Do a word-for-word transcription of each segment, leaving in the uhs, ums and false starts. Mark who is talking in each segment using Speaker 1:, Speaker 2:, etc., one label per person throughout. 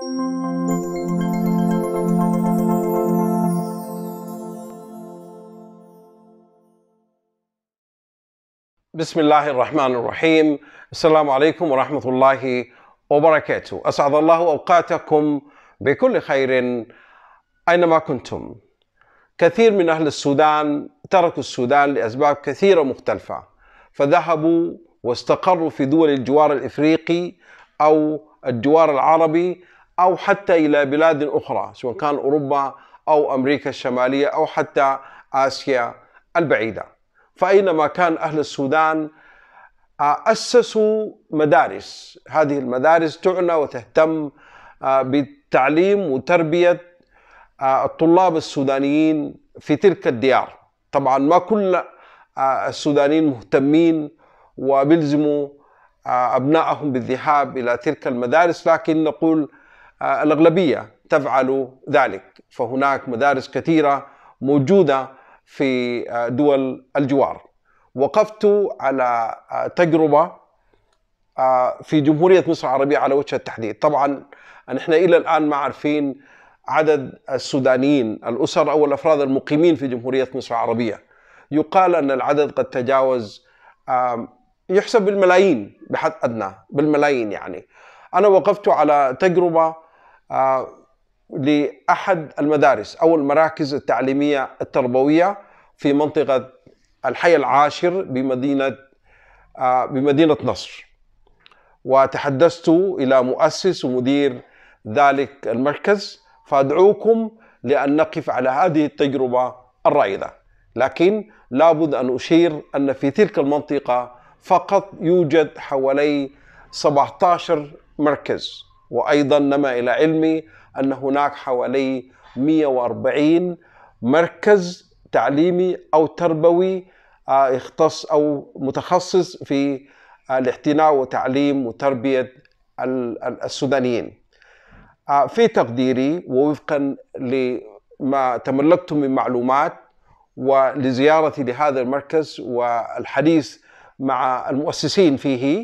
Speaker 1: بسم الله الرحمن الرحيم. السلام عليكم ورحمة الله وبركاته. أسعد الله أوقاتكم بكل خير أينما كنتم. كثير من أهل السودان تركوا السودان لأسباب كثيرة مختلفة، فذهبوا واستقروا في دول الجوار الإفريقي أو الجوار العربي أو حتى إلى بلاد أخرى، سواء كان أوروبا أو أمريكا الشمالية أو حتى آسيا البعيدة. فأينما كان أهل السودان أسسوا مدارس. هذه المدارس تعنى وتهتم بالتعليم وتربية الطلاب السودانيين في تلك الديار. طبعا ما كل السودانيين مهتمين وبيلزموا أبنائهم بالذهاب إلى تلك المدارس، لكن نقول الأغلبية تفعل ذلك. فهناك مدارس كثيرة موجودة في دول الجوار. وقفت على تجربة في جمهورية مصر العربية على وجه التحديد. طبعا نحن إلى الآن ما عارفين عدد السودانيين، الأسر أو الأفراد المقيمين في جمهورية مصر العربية. يقال أن العدد قد تجاوز، يحسب بالملايين بحد أدنى، بالملايين يعني. أنا وقفت على تجربة لأحد المدارس أو المراكز التعليمية التربوية في منطقة الحي العاشر بمدينة بمدينة نصر، وتحدثت إلى مؤسس ومدير ذلك المركز، فأدعوكم لأن نقف على هذه التجربة الرائدة. لكن لابد أن أشير أن في تلك المنطقة فقط يوجد حوالي سبعة عشر مركز، وأيضا نما إلى علمي أن هناك حوالي مئة وأربعين مركز تعليمي أو تربوي يختص أو متخصص في الاعتناء وتعليم وتربية السودانيين. في تقديري ووفقا لما تملكت من معلومات ولزيارتي لهذا المركز والحديث مع المؤسسين فيه،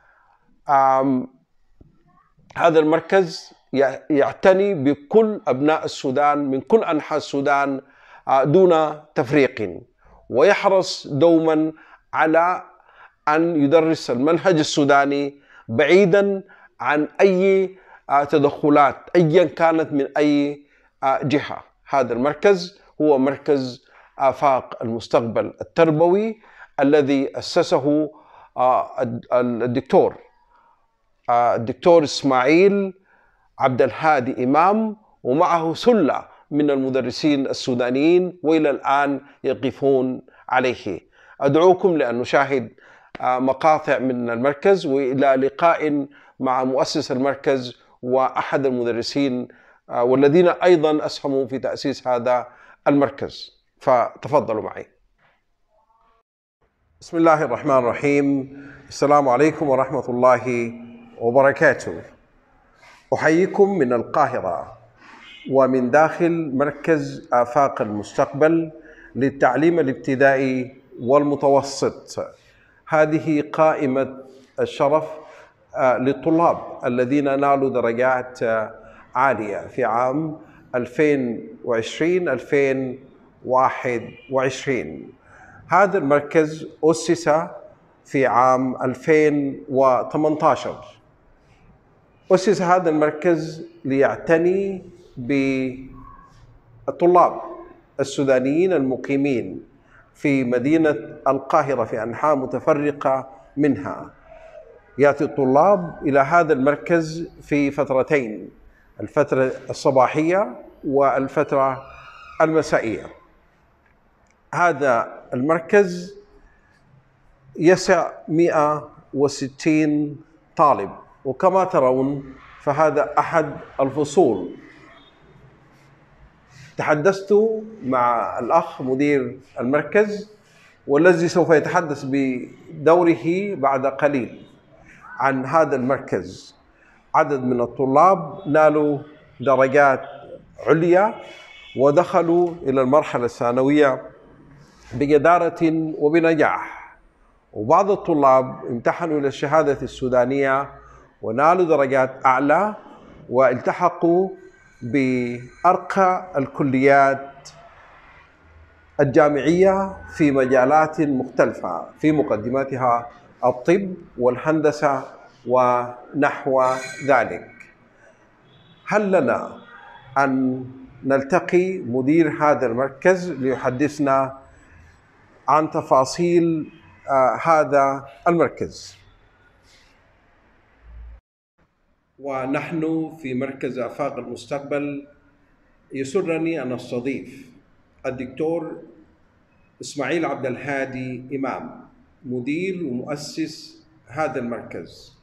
Speaker 1: هذا المركز يعتني بكل أبناء السودان من كل أنحاء السودان دون تفريق، ويحرص دوما على أن يدرس المنهج السوداني بعيدا عن أي تدخلات أيا كانت من أي جهة. هذا المركز هو مركز آفاق المستقبل التربوي الذي أسسه الدكتور الدكتور إسماعيل عبد الهادي إمام، ومعه سلة من المدرسين السودانيين وإلى الآن يقفون عليه. أدعوكم لأن نشاهد مقاطع من المركز، وإلى لقاء مع مؤسس المركز وأحد المدرسين والذين أيضا أسهموا في تأسيس هذا المركز. فتفضلوا معي. بسم الله الرحمن الرحيم. السلام عليكم ورحمة الله وبركاته. أحييكم من القاهرة ومن داخل مركز آفاق المستقبل للتعليم الابتدائي والمتوسط. هذه قائمة الشرف للطلاب الذين نالوا درجات عالية في عام ألفين وعشرين ألفين وواحد وعشرين. هذا المركز أسس في عام ألفين وثمانية عشر. أسس هذا المركز ليعتني بالطلاب السودانيين المقيمين في مدينة القاهرة في أنحاء متفرقة منها. يأتي الطلاب إلى هذا المركز في فترتين، الفترة الصباحية والفترة المسائية. هذا المركز يسع مئة وستين طالب، وكما ترون فهذا أحد الفصول. تحدثت مع الأخ مدير المركز والذي سوف يتحدث بدوره بعد قليل عن هذا المركز. عدد من الطلاب نالوا درجات عليا ودخلوا إلى المرحلة الثانوية بجدارة وبنجاح، وبعض الطلاب امتحنوا إلى الشهادة السودانية ونالوا درجات أعلى والتحقوا بأرقى الكليات الجامعية في مجالات مختلفة، في مقدماتها الطب والهندسة ونحو ذلك. هل لنا أن نلتقي مدير هذا المركز ليحدثنا عن تفاصيل آه هذا المركز؟ ونحن في مركز آفاق المستقبل يسرني أن أستضيف الدكتور إسماعيل عبد الهادي إمام، مدير ومؤسس هذا المركز.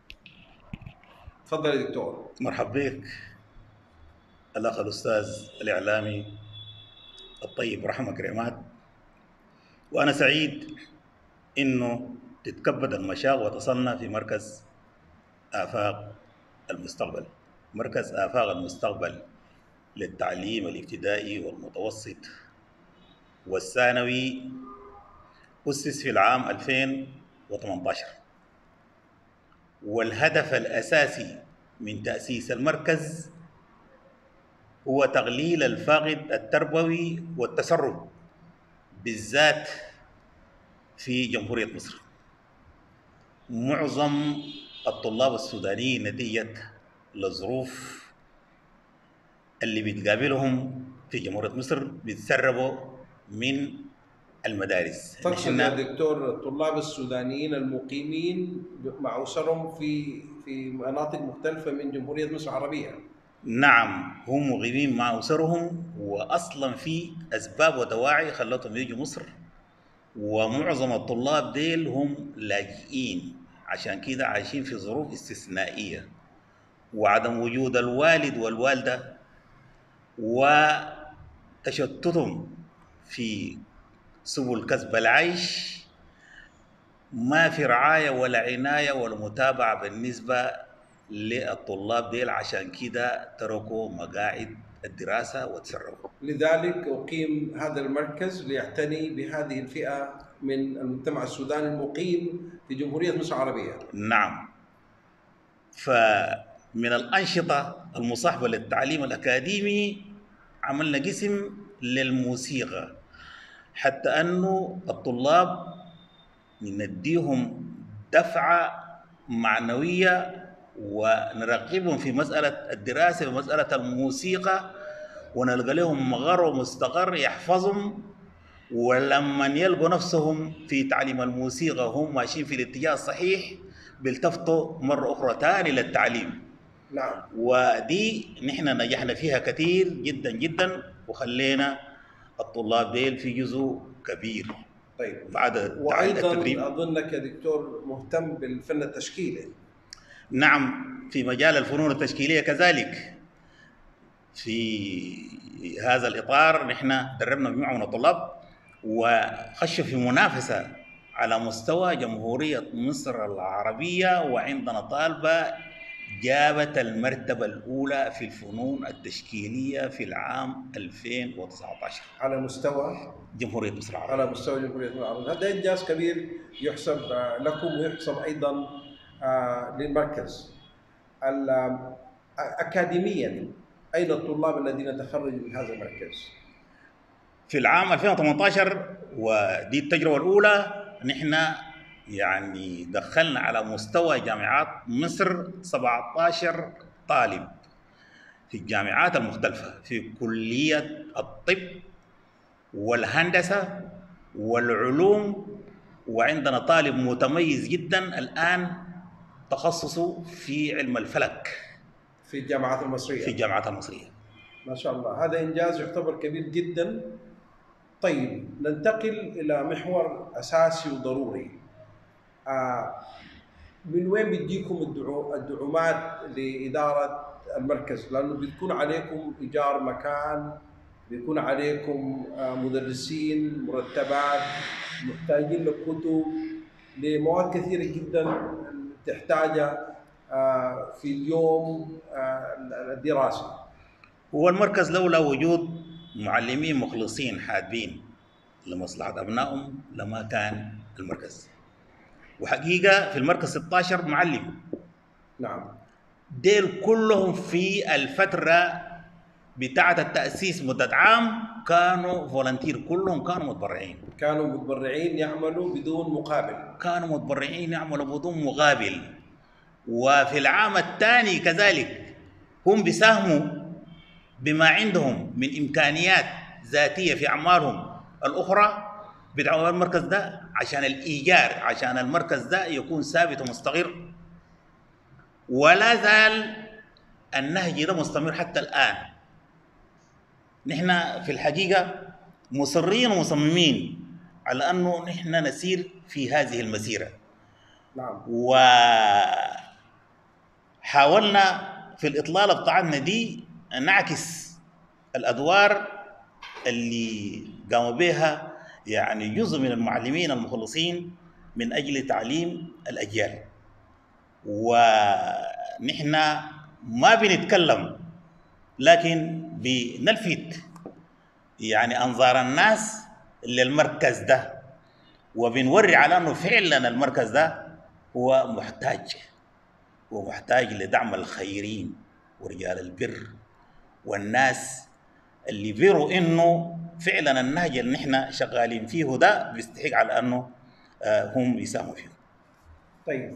Speaker 1: تفضل يا دكتور.
Speaker 2: مرحبا بك الأخ الأستاذ الإعلامي الطيب رحمة كريمات، وأنا سعيد إنه تتكبد المشاغ وتصلنا في مركز آفاق المستقبل. مركز آفاق المستقبل للتعليم الابتدائي والمتوسط والثانوي أسس في العام ألفين وثمانية عشر، والهدف الأساسي من تأسيس المركز هو تقليل الفاقد التربوي والتسرب بالذات في جمهورية مصر. معظم الطلاب السودانيين نتيجة للظروف اللي بتقابلهم في جمهورية مصر بيتسربوا من المدارس.
Speaker 1: تقصد يا دكتور الطلاب السودانيين المقيمين مع أسرهم في في مناطق مختلفة من جمهورية مصر العربية؟
Speaker 2: نعم، هم مقيمين مع أسرهم، وأصلا في أسباب ودواعي خلتهم يجوا مصر، ومعظم الطلاب ديل هم لاجئين، عشان كده عايشين في ظروف استثنائية، وعدم وجود الوالد والوالدة وتشتتهم في سبل كسب العيش، ما في رعاية ولا عناية ولا متابعة بالنسبة للطلاب ديل، عشان كده تركوا مقاعد الدراسة وتسربوا.
Speaker 1: لذلك أقيم هذا المركز ليعتني بهذه الفئة من المجتمع السوداني المقيم في جمهورية مصر العربية.
Speaker 2: نعم، فمن الأنشطة المصاحبة للتعليم الأكاديمي عملنا قسم للموسيقى، حتى أنه الطلاب نديهم دفعة معنوية ونرغبهم في مسألة الدراسة ومسألة الموسيقى، ونلقى لهم مغر ومستقر يحفظهم، ولما يلقوا نفسهم في تعليم الموسيقى هم ماشيين في الاتجاه الصحيح بيلتفتوا مرة أخرى تاني للتعليم.
Speaker 1: نعم.
Speaker 2: ودي نحن نجحنا فيها كثير جدا جدا، وخلينا الطلاب ديل في جزء كبير.
Speaker 1: طيب.
Speaker 2: بعد
Speaker 1: وأيضا
Speaker 2: التدريب
Speaker 1: أظنك يا دكتور مهتم بالفن التشكيلي.
Speaker 2: نعم، في مجال الفنون التشكيلية كذلك. في هذا الإطار نحن دربنا مجموعة من الطلاب وخشوا في منافسة على مستوى جمهورية مصر العربية، وعندنا طالبة جابت المرتبة الأولى في الفنون التشكيلية في العام ألفين وتسعة عشر
Speaker 1: على مستوى
Speaker 2: جمهورية مصر العربية.
Speaker 1: على مستوى جمهورية مصر العربية. هذا إنجاز كبير يحسب لكم ويحسب أيضا للمركز. أكاديميا أين الطلاب الذين تخرجوا من هذا المركز؟
Speaker 2: في العام ألفين وثمانية عشر، ودي التجربة الأولى، نحن يعني دخلنا على مستوى جامعات مصر سبعة عشر طالب في الجامعات المختلفة في كلية الطب والهندسة والعلوم، وعندنا طالب متميز جدا الآن تخصصه في علم الفلك
Speaker 1: في الجامعات المصرية.
Speaker 2: في الجامعات المصرية.
Speaker 1: ما شاء الله، هذا إنجاز يعتبر كبير جدا. طيب، ننتقل إلى محور أساسي وضروري. آه من وين بتجيكم الدعو الدعومات لإدارة المركز؟ لأنه بيكون عليكم إيجار مكان، بيكون عليكم آه مدرسين، مرتبات، محتاجين لكتب، لمواد كثيرة جدا تحتاجها آه في اليوم آه الدراسي.
Speaker 2: هو المركز لولا وجود معلمين مخلصين حابين لمصلحة أبنائهم لما كان المركز. وحقيقة في المركز ستة عشر معلم.
Speaker 1: نعم.
Speaker 2: ديل كلهم في الفترة بتاعة التأسيس مدة عام كانوا فولنتير، كلهم كانوا متبرعين.
Speaker 1: كانوا متبرعين يعملوا بدون مقابل.
Speaker 2: كانوا متبرعين يعملوا بدون مقابل. وفي العام الثاني كذلك هم بيساهموا بما عندهم من إمكانيات ذاتية في أعمالهم الأخرى بدعوا المركز ده عشان الإيجار، عشان المركز ده يكون ثابت ومستقر. ولا زال النهج ده مستمر حتى الآن. نحن في الحقيقة مصرين ومصممين على أنه نحن نسير في هذه المسيرة.
Speaker 1: نعم.
Speaker 2: وحاولنا في الإطلالة بتاعتنا دي أن نعكس الأدوار اللي قاموا بها يعني جزء من المعلمين المخلصين من أجل تعليم الأجيال. ونحن ما بنتكلم لكن بنلفت يعني أنظار الناس للمركز ده، وبنوري على أنه فعلا المركز ده هو محتاج ومحتاج لدعم الخيرين ورجال البر والناس اللي بيروا إنه فعلا النهج اللي نحن شغالين فيه ده بيستحق على أنه هم يساهموا فيه.
Speaker 1: طيب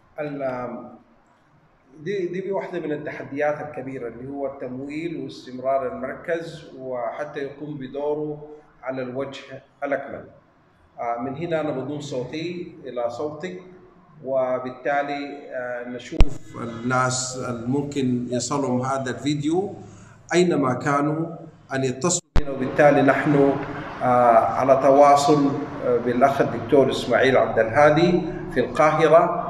Speaker 1: دي دي واحدة من التحديات الكبيرة اللي هو التمويل واستمرار المركز وحتى يقوم بدوره على الوجه الأكمل. من هنا أنا بضم صوتي إلى صوتك، وبالتالي نشوف الناس الممكن يصلهم هذا الفيديو أينما كانوا أن يتصلوا بنا، وبالتالي نحن على تواصل بالأخ الدكتور إسماعيل عبد الهادي في القاهرة،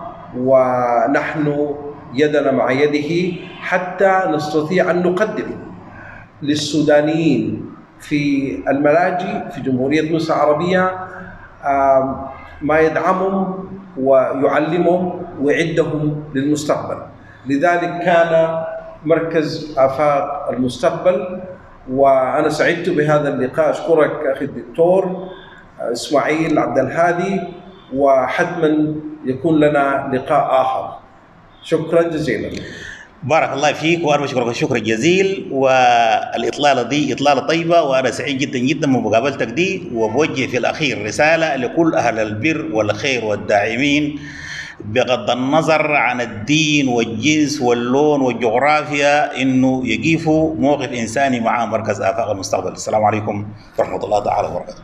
Speaker 1: ونحن يدنا مع يده حتى نستطيع أن نقدم للسودانيين في الملاجئ في جمهورية مصر العربية ما يدعمهم ويعلمهم ويعدهم للمستقبل. لذلك كان مركز آفاق المستقبل، وأنا سعدت بهذا اللقاء. أشكرك أخي الدكتور إسماعيل عبد الهادي، وحتما يكون لنا لقاء آخر. شكرا جزيلا.
Speaker 2: بارك الله فيك، وانا بشكرك الشكر الجزيل. والاطلاله دي اطلاله طيبه، وانا سعيد جدا جدا بمقابلتك دي، وبوجه في الاخير رساله لكل اهل البر والخير والداعمين بغض النظر عن الدين والجنس واللون والجغرافيا، انه يقيفوا موقف انساني مع مركز آفاق المستقبل. السلام عليكم ورحمه الله تعالى وبركاته.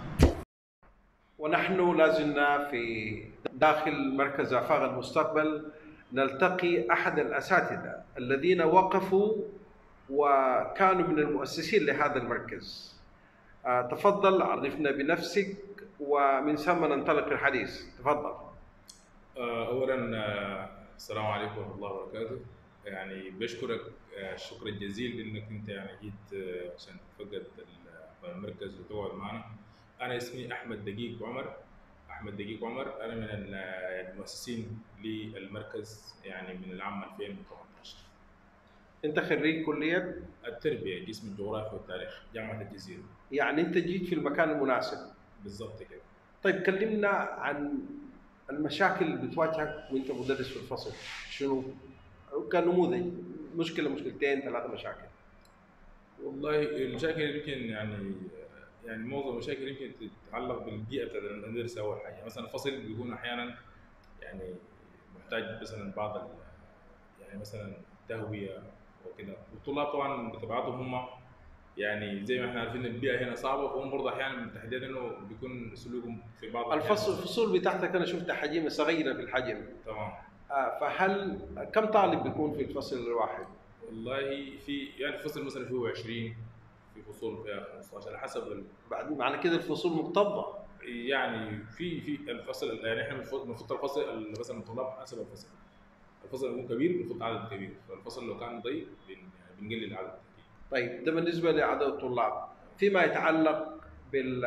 Speaker 1: ونحن لازلنا في داخل مركز آفاق المستقبل نلتقي أحد الأساتذة الذين وقفوا وكانوا من المؤسسين لهذا المركز. آه تفضل عرفنا بنفسك ومن ثم ننطلق الحديث. تفضل.
Speaker 3: آه أولا آه السلام عليكم ورحمة الله وبركاته. يعني بشكرك آه الشكر الجزيل لأنك أنت يعني جيت آه عشان تفقد المركز وتقعد معنا. أنا اسمي أحمد دقيق عمر. أحمد دقيق عمر، أنا من المؤسسين للمركز يعني من العام ألفين وثمانية عشر.
Speaker 1: أنت خريج كلية
Speaker 3: التربية قسم الجغرافيا والتاريخ جامعة الجزيرة.
Speaker 1: يعني أنت جيت في المكان المناسب.
Speaker 3: بالضبط كده.
Speaker 1: طيب كلمنا عن المشاكل اللي بتواجهك وأنت مدرس في الفصل. شنو كنموذج؟ مشكلة، مشكلتين، ثلاثة مشاكل.
Speaker 3: والله المشاكل يمكن يعني يعني معظم المشاكل يمكن تتعلق بالبيئه بتاعت المدرسه. اول حاجه مثلا الفصل بيكون احيانا يعني محتاج مثلا بعض يعني مثلا تهويه وكده، والطلاب طبعا بطبيعتهم هم يعني زي ما احنا عارفين البيئه هنا صعبه، فهم برضه احيانا من التحديات انه بيكون سلوكهم في بعض
Speaker 1: الفصل الفصول بتاعتك انا شفت حجم صغيره في الحجم.
Speaker 3: تمام.
Speaker 1: آه فهل كم طالب بيكون في الفصل الواحد؟
Speaker 3: والله في يعني الفصل مثلا فيه عشرين، في فصول فيها خمسة عشر على حسب ال...
Speaker 1: بعد معنى كده الفصول مكتظه.
Speaker 3: يعني في في الفصل يعني احنا المفروض الفصل مثلا الطلاب حسب الفصل. الفصل لو يكون كبير المفروض عدد كبير، فالفصل لو كان ضيق بنقلل العدد.
Speaker 1: طيب ده بالنسبه لعدد الطلاب. فيما يتعلق بال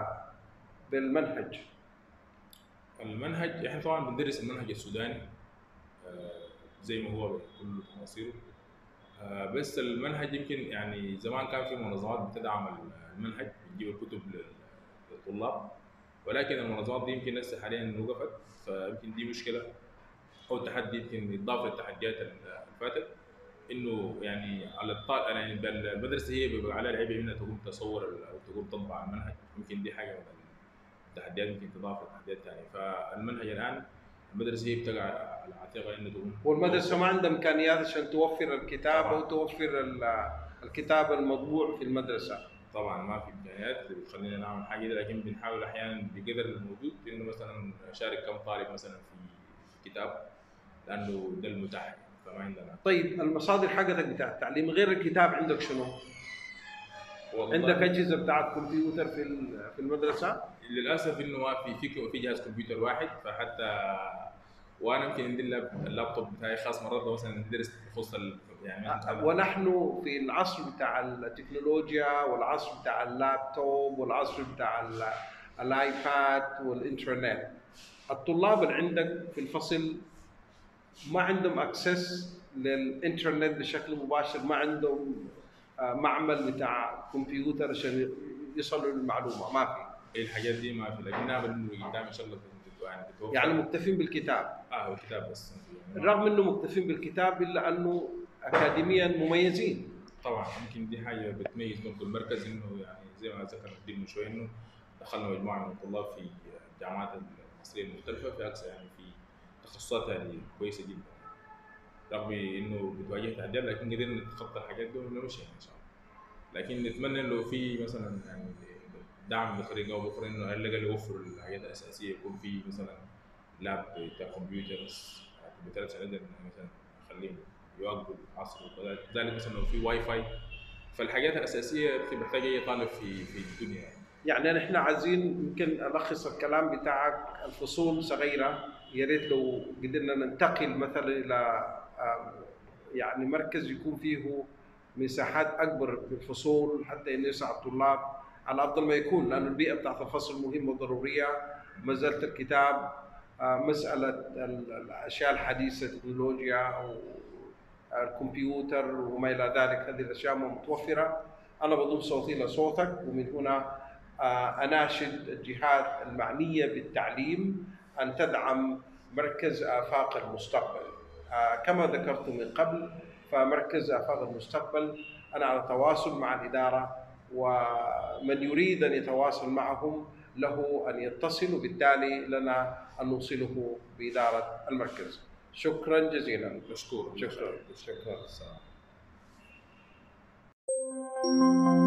Speaker 1: بالمنهج.
Speaker 3: المنهج احنا طبعا بندرس المنهج السوداني زي ما هو بكل تفاصيله، بس المنهج يمكن يعني زمان كان في منظمات بتدعم المنهج بتجيب الكتب للطلاب، ولكن المنظمات دي يمكن لسه حاليا وقفت، فيمكن دي مشكله او تحدي يمكن يتضاف للتحديات اللي فاتت. انه يعني على الطالب يعني المدرسه هي بيبقى عليها العيب انها تقوم تصور او تقوم تطبع المنهج. يمكن دي حاجه من التحديات ممكن تضاف لتحديات ثانيه. فالمنهج الان المدرسه هي بتقع على عاتقها انها تقوم.
Speaker 1: والمدرسه ما عندها امكانيات عشان توفر الكتابه
Speaker 3: طبعاً.
Speaker 1: وتوفر ال- الكتاب المطبوع في المدرسه.
Speaker 3: طبعا ما في امكانيات اللي بتخلينا نعمل حاجه دي، لكن بنحاول احيانا بقدر الموجود انه مثلا اشارك كم طالب مثلا في كتاب، لانه ده المتاح يعني، فما عندنا.
Speaker 1: طيب المصادر حقتك بتاع التعليم غير الكتاب عندك شنو؟
Speaker 3: والله
Speaker 1: عندك اجهزه بتاعت كمبيوتر في ال- في المدرسه؟
Speaker 3: للاسف انه ما في في في جهاز كمبيوتر واحد، فحتى وانا يمكن عندي اللاب- اللابتوب بتاعي خاص مرات لو مثلا درست بخصوص ال- يعني مثلاً
Speaker 1: ونحن في العصر بتاع التكنولوجيا والعصر بتاع اللابتوب والعصر بتاع ال- الايباد والانترنت، الطلاب اللي عندك في الفصل ما عندهم اكسس للانترنت بشكل مباشر، ما عندهم آه، معمل بتاع كمبيوتر عشان يصلوا للمعلومه، ما في.
Speaker 3: الحاجات دي ما في، لكنها بالنسبه قدام ان شاء الله بت- يعني بتوفر.
Speaker 1: يعني مكتفين بالكتاب،
Speaker 3: اه هو الكتاب بس يعني
Speaker 1: رغم انه مكتفين بالكتاب الا انه اكاديميا مميزين.
Speaker 3: طبعا يمكن دي حاجه بتميز برضه المركز، انه يعني زي ما ذكر قبل من شويه انه دخلنا مجموعه من الطلاب في الجامعات المصريه المختلفه في اكثر يعني في تخصصات يعني كويسه جدا، رغم انه بتواجه تحديات لكن قدرنا نتخطى الحاجات دي ونمشي يعني ان شاء الله. لكن نتمنى انه في مثلا يعني دعم بطريقه او باخرى، انه على الاقل يوفر الحاجات الاساسيه، يكون في مثلا لاب بتاع كمبيوترز كمبيوترات عشان نقدر مثلا نخليهم يواكبوا العصر، وكذلك مثلا لو في واي فاي، فالحاجات الاساسيه اللي محتاج اي طالب في في الدنيا يعني.
Speaker 1: يعني نحن عايزين يمكن الخص الكلام بتاعك، الفصول صغيره، يا ريت لو قدرنا ننتقل مثلا الى آه، يعني مركز يكون فيه مساحات اكبر في الفصول حتى انه يسع الطلاب على افضل ما يكون، لأن البيئه بتاعت الفصل مهمه وضروريه. مساله الكتاب، آه، مساله ال- الاشياء الحديثه، التكنولوجيا او الكمبيوتر وما الى ذلك، هذه الاشياء متوفره. انا بضم صوتي لصوتك، ومن هنا آه، اناشد الجهات المعنيه بالتعليم ان تدعم مركز آفاق المستقبل. آه، كما ذكرت من قبل، فمركز آفاق المستقبل أنا على تواصل مع الإدارة، ومن يريد أن يتواصل معهم له أن يتصل، وبالتالي لنا أن نوصله بإدارة المركز. شكرا جزيلا.
Speaker 3: مشكور.
Speaker 1: شكرا. شكرا.
Speaker 3: السلام.